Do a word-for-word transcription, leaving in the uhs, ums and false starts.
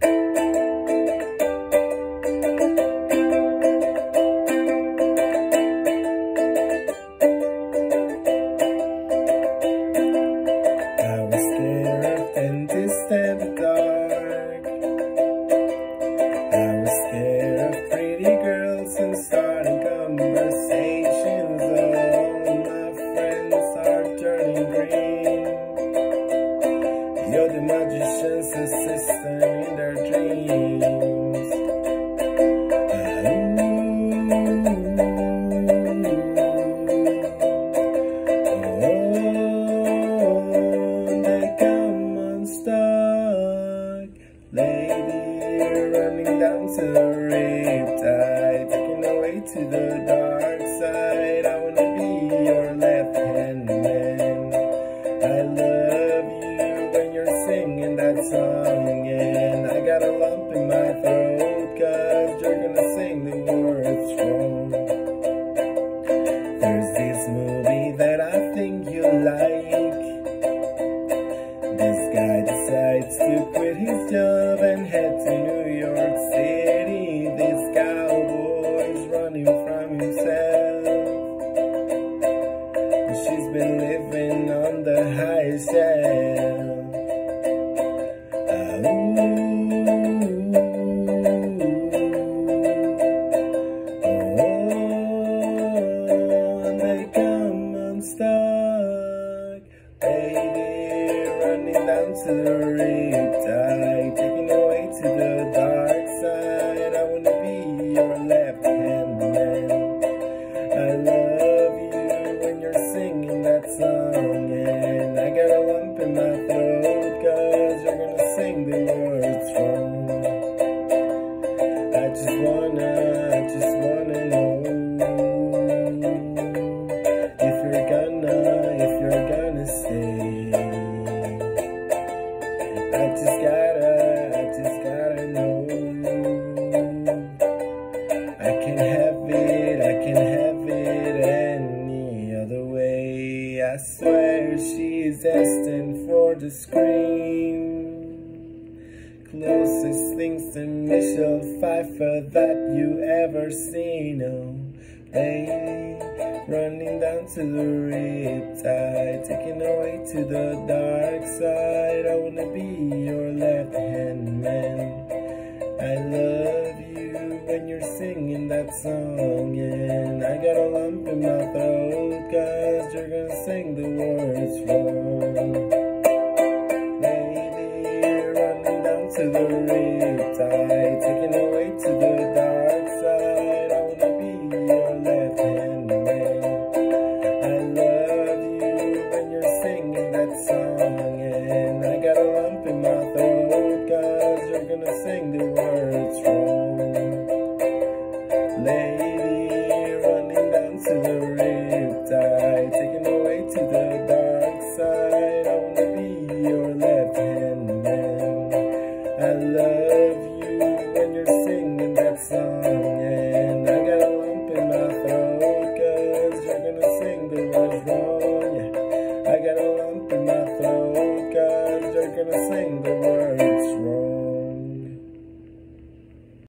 You're the magician's assistant in their dreams. Oh, they come unstuck. Lady, you're running down to the Riptide, taking away to the dark side. I wanna be your left hand man. I love you when you're singing that song, and I got a lump in my throat, cause you're gonna sing the words wrong. There's this movie that I think you like. This guy decides to quit his job and head to New York City. This cowboy's running from himself. She's been living on the high shelf. Oh, oh, they come unstuck. Baby, running down to the Riptide, taking away to the dark side. I wanna be your left hand man. I love you when you're singing that song, and I got a lump in my throat, cause you're gonna sing the words wrong. I just wanna, I just wanna know if you're gonna, if you're gonna stay. I just gotta, I just gotta know. I can have it, I can have it any other way. I swear she's destined for the screen. Closest things to Michelle Pfeiffer that you ever seen. Oh, baby, running down to the Riptide, taking away to the dark side. I wanna be your left hand man. I love you when you're singing that song, and I got a lump in my throat, cause you're gonna sing the words wrong. Lady, running down to the Riptide.